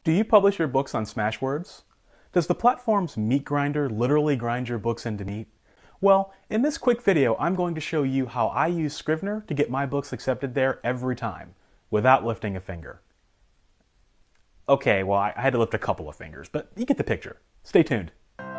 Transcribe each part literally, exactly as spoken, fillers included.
Do you publish your books on Smashwords? Does the platform's meat grinder literally grind your books into meat? Well, in this quick video, I'm going to show you how I use Scrivener to get my books accepted there every time, without lifting a finger. Okay, well, I had to lift a couple of fingers, but you get the picture. Stay tuned.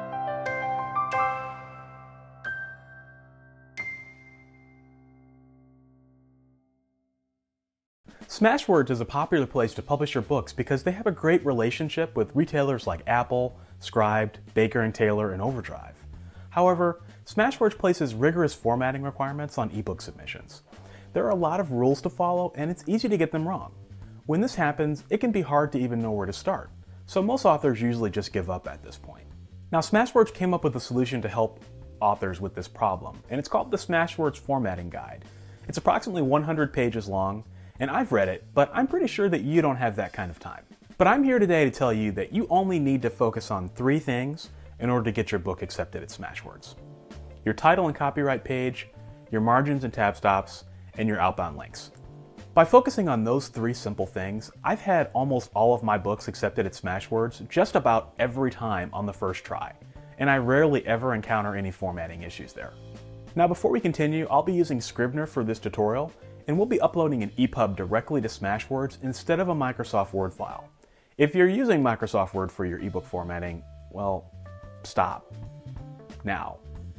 Smashwords is a popular place to publish your books because they have a great relationship with retailers like Apple, Scribed, Baker and Taylor, and Overdrive. However, Smashwords places rigorous formatting requirements on ebook submissions. There are a lot of rules to follow, and it's easy to get them wrong. When this happens, it can be hard to even know where to start, so most authors usually just give up at this point. Now, Smashwords came up with a solution to help authors with this problem, and it's called the Smashwords Formatting Guide. It's approximately one hundred pages long, and I've read it, but I'm pretty sure that you don't have that kind of time. But I'm here today to tell you that you only need to focus on three things in order to get your book accepted at Smashwords: your title and copyright page, your margins and tab stops, and your outbound links. By focusing on those three simple things, I've had almost all of my books accepted at Smashwords just about every time on the first try, and I rarely ever encounter any formatting issues there. Now, before we continue, I'll be using Scrivener for this tutorial, and we'll be uploading an E P U B directly to Smashwords instead of a Microsoft Word file. If you're using Microsoft Word for your ebook formatting, well, stop. Now.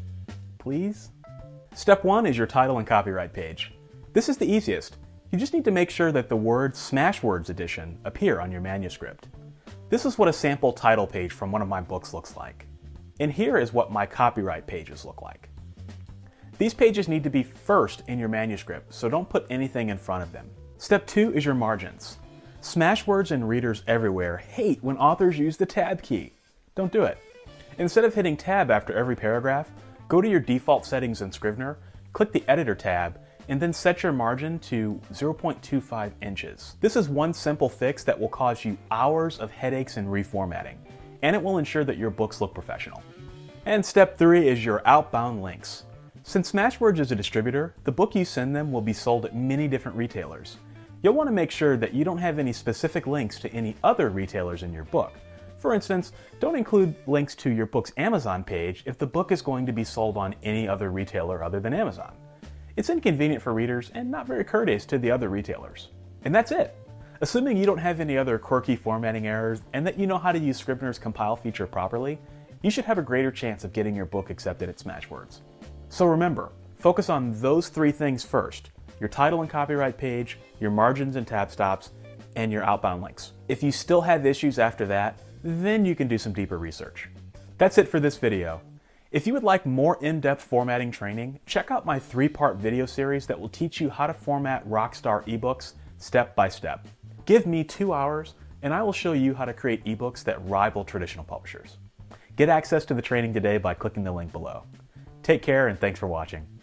Please? Step one is your title and copyright page. This is the easiest. You just need to make sure that the words Smashwords Edition appear on your manuscript. This is what a sample title page from one of my books looks like. And here is what my copyright pages look like. These pages need to be first in your manuscript, so don't put anything in front of them. Step two is your margins. Smashwords and readers everywhere hate when authors use the tab key. Don't do it. Instead of hitting tab after every paragraph, go to your default settings in Scrivener, click the editor tab, and then set your margin to zero point two five inches. This is one simple fix that will cause you hours of headaches and reformatting, and it will ensure that your books look professional. And step three is your outbound links. Since Smashwords is a distributor, the book you send them will be sold at many different retailers. You'll want to make sure that you don't have any specific links to any other retailers in your book. For instance, don't include links to your book's Amazon page if the book is going to be sold on any other retailer other than Amazon. It's inconvenient for readers and not very courteous to the other retailers. And that's it. Assuming you don't have any other quirky formatting errors and that you know how to use Scrivener's compile feature properly, you should have a greater chance of getting your book accepted at Smashwords. So remember, focus on those three things first: your title and copyright page, your margins and tab stops, and your outbound links. If you still have issues after that, then you can do some deeper research. That's it for this video. If you would like more in-depth formatting training, check out my three-part video series that will teach you how to format rockstar ebooks step by step. Give me two hours and I will show you how to create ebooks that rival traditional publishers. Get access to the training today by clicking the link below. Take care and thanks for watching.